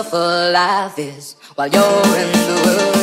wonderful life is while you're in the world.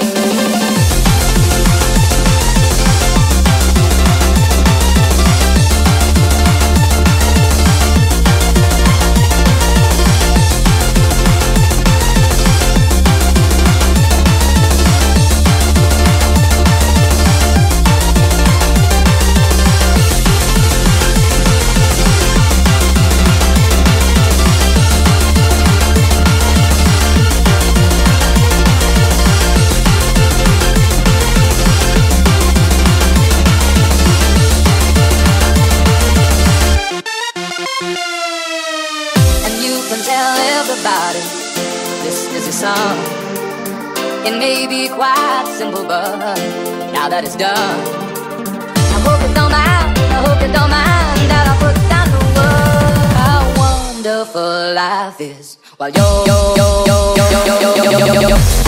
Tell everybody this is a song. It may be quite simple, but now that it's done, I hope you don't mind, I hope you don't mind that I put down the word. How wonderful life is while you're